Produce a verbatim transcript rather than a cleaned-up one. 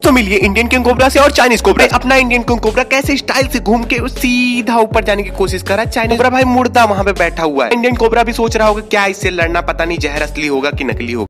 तो मिलिए Indian king cobra से और चाइनीज कोबरा। अपना इंडियन किंग कोबरा कैसे स्टाइल से घूम के सीधा ऊपर जाने की कोशिश कर रहा है। चाइनीज कोबरा भाई मुर्दा वहां पे बैठा हुआ है। इंडियन कोबरा भी सोच रहा होगा क्या इससे लड़ना, पता नहीं जहर असली होगा कि नकली होगा।